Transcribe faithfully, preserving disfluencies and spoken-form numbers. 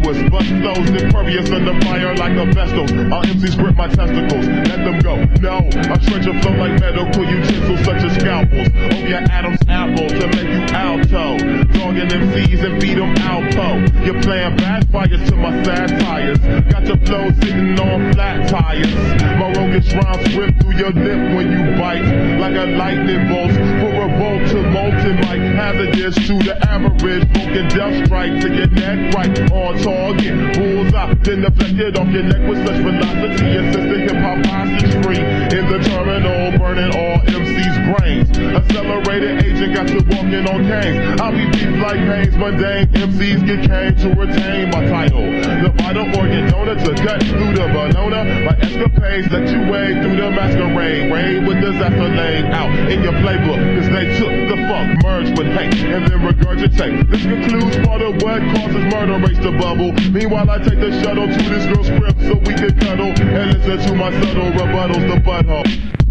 impetuous, but flows impervious under fire like a vestal. Our M Cs grip my testicles, let them go. No, I trench a flow like medical utensils such as scalpels over your Adam's apple to make you alto. Dogging M Cs and beat them alpo. You're playing bad fires to my satires. Got your flow sitting on flat tires. My roguish rhymes rip through your lip when you bite like a lightning bolt. For revolt to molten like hazardous to the average. Broken death strike to your neck right on target. Bullseye, then deflected off your neck with such velocity. Assistant hip hop hostage free in the terminal, burning all M C's brains. Accelerated agent got you walking on canes. I'll be beef like pains, mundane M Cs get cane to retain my title. The vital organ donor to cut through the banana. My escapades let you wade through the masquerade. Raid with disaster laid out in your playbook, cause they took the funk, merged with hate, and then regurgitate. This concludes part of what causes murder rates to bubble. Meanwhile, I take the shuttle to this girl's crib so we can cuddle and listen to my subtle rebuttals, the butthole.